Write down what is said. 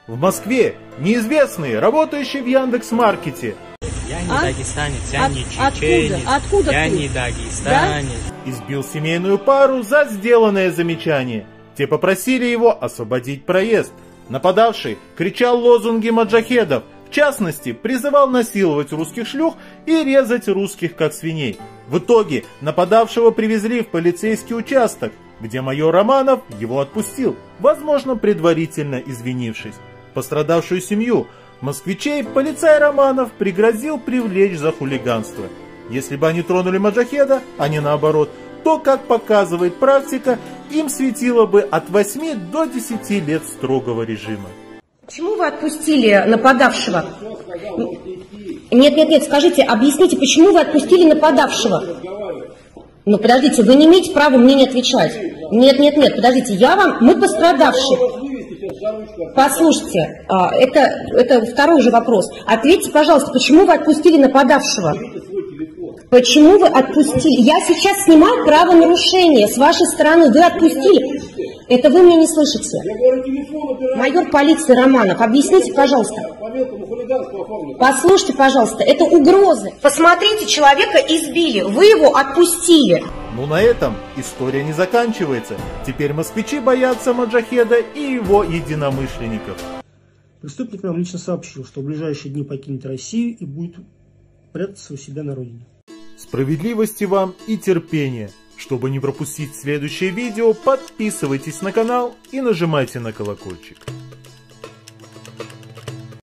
В Москве неизвестный, работающий в Яндекс.Маркете. Я не дагестанец, я не чеченец, Откуда я ты? не дагестанец. Избил семейную пару за сделанное замечание. Те попросили его освободить проезд. Нападавший кричал лозунги маджахедов. В частности, призывал насиловать русских шлюх и резать русских как свиней. В итоге нападавшего привезли в полицейский участок, где майор Романов его отпустил, возможно, предварительно извинившись. Пострадавшую семью москвичей полицай Романов пригрозил привлечь за хулиганство. Если бы они тронули маджахеда, а не наоборот, то, как показывает практика, им светило бы от 8 до 10 лет строгого режима. Почему вы отпустили нападавшего? Нет, скажите, объясните, почему вы отпустили нападавшего? Ну, подождите, вы не имеете права мне не отвечать. Нет, подождите, мы пострадавшие. Послушайте, это второй же вопрос. Ответьте, пожалуйста, почему вы отпустили нападавшего? Почему вы отпустили? Я сейчас снимаю правонарушение с вашей стороны. Вы отпустили. Это вы меня не слышите. Майор полиции Романов, объясните, пожалуйста. Послушайте, пожалуйста, это угрозы. Посмотрите, человека избили, вы его отпустили. Но на этом история не заканчивается. Теперь москвичи боятся маджахеда и его единомышленников. Преступник нам лично сообщил, что в ближайшие дни покинет Россию и будет прятаться у себя на родине. Справедливости вам и терпения. Чтобы не пропустить следующее видео, подписывайтесь на канал и нажимайте на колокольчик.